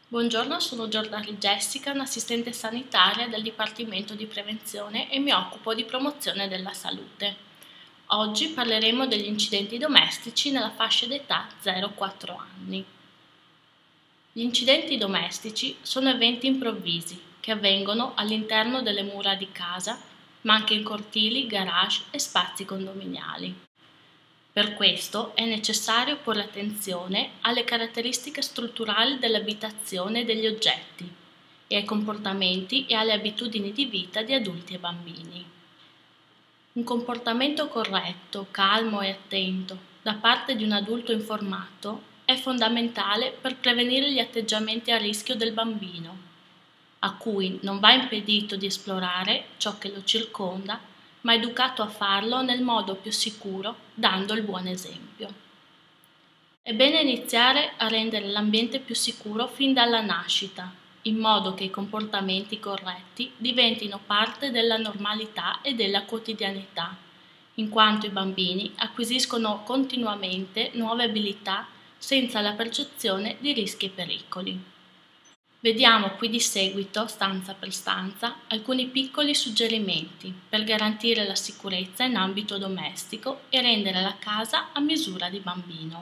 Buongiorno, sono Giordani Jessica, un'assistente sanitaria del Dipartimento di Prevenzione e mi occupo di promozione della salute. Oggi parleremo degli incidenti domestici nella fascia d'età 0-4 anni. Gli incidenti domestici sono eventi improvvisi che avvengono all'interno delle mura di casa, ma anche in cortili, garage e spazi condominiali. Per questo è necessario porre attenzione alle caratteristiche strutturali dell'abitazione e degli oggetti e ai comportamenti e alle abitudini di vita di adulti e bambini. Un comportamento corretto, calmo e attento da parte di un adulto informato è fondamentale per prevenire gli atteggiamenti a rischio del bambino, a cui non va impedito di esplorare ciò che lo circonda, ma educato a farlo nel modo più sicuro, dando il buon esempio. È bene iniziare a rendere l'ambiente più sicuro fin dalla nascita, in modo che i comportamenti corretti diventino parte della normalità e della quotidianità, in quanto i bambini acquisiscono continuamente nuove abilità senza la percezione di rischi e pericoli. Vediamo qui di seguito, stanza per stanza, alcuni piccoli suggerimenti per garantire la sicurezza in ambito domestico e rendere la casa a misura di bambino.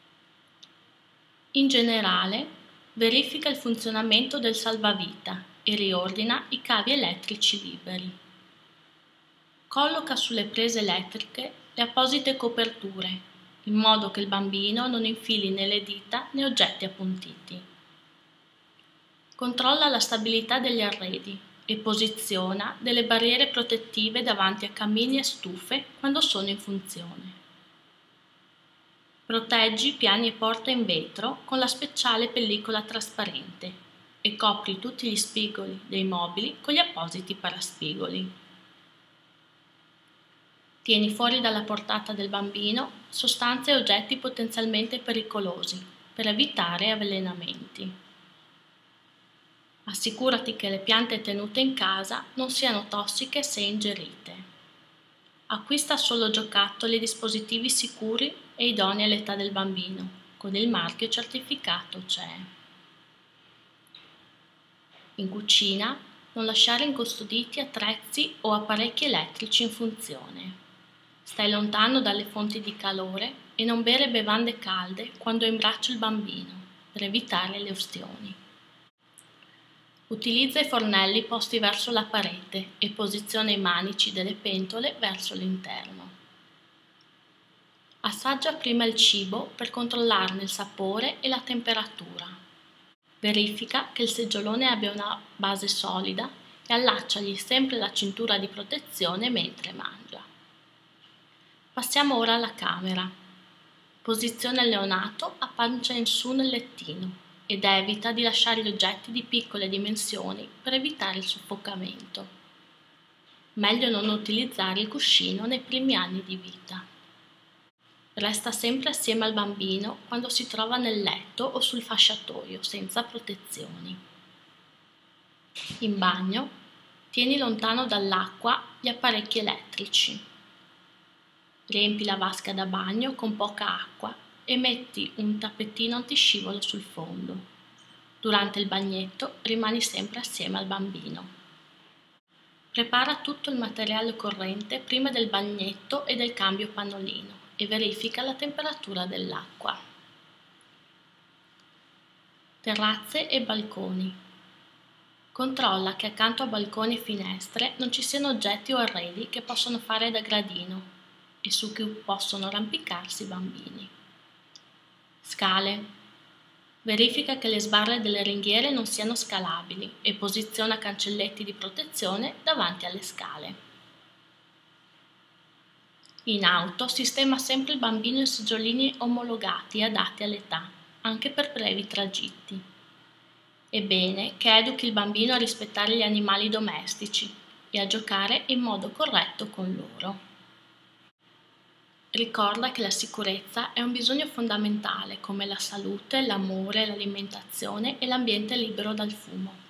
In generale, verifica il funzionamento del salvavita e riordina i cavi elettrici liberi. Colloca sulle prese elettriche le apposite coperture, in modo che il bambino non infili né le dita né oggetti appuntiti. Controlla la stabilità degli arredi e posiziona delle barriere protettive davanti a camini e stufe quando sono in funzione. Proteggi piani e porte in vetro con la speciale pellicola trasparente e copri tutti gli spigoli dei mobili con gli appositi paraspigoli. Tieni fuori dalla portata del bambino sostanze e oggetti potenzialmente pericolosi per evitare avvelenamenti. Assicurati che le piante tenute in casa non siano tossiche se ingerite. Acquista solo giocattoli e dispositivi sicuri e idonei all'età del bambino, con il marchio certificato CE. In cucina, non lasciare incustoditi attrezzi o apparecchi elettrici in funzione. Stai lontano dalle fonti di calore e non bere bevande calde quando hai in braccio il bambino, per evitare le ustioni. Utilizza i fornelli posti verso la parete e posiziona i manici delle pentole verso l'interno. Assaggia prima il cibo per controllarne il sapore e la temperatura. Verifica che il seggiolone abbia una base solida e allacciagli sempre la cintura di protezione mentre mangia. Passiamo ora alla camera. Posiziona il neonato a pancia in su nel lettino ed evita di lasciare gli oggetti di piccole dimensioni per evitare il soffocamento. Meglio non utilizzare il cuscino nei primi anni di vita. Resta sempre assieme al bambino quando si trova nel letto o sul fasciatoio senza protezioni. In bagno, tieni lontano dall'acqua gli apparecchi elettrici. Riempi la vasca da bagno con poca acqua e metti un tappetino antiscivolo sul fondo. Durante il bagnetto rimani sempre assieme al bambino. Prepara tutto il materiale corrente prima del bagnetto e del cambio pannolino e verifica la temperatura dell'acqua. Terrazze e balconi. Controlla che accanto a balconi e finestre non ci siano oggetti o arredi che possono fare da gradino e su cui possono arrampicarsi i bambini. Scale. Verifica che le sbarre delle ringhiere non siano scalabili e posiziona cancelletti di protezione davanti alle scale. In auto sistema sempre il bambino in seggiolini omologati e adatti all'età, anche per brevi tragitti. È bene che educhi il bambino a rispettare gli animali domestici e a giocare in modo corretto con loro. Ricorda che la sicurezza è un bisogno fondamentale come la salute, l'amore, l'alimentazione e l'ambiente libero dal fumo.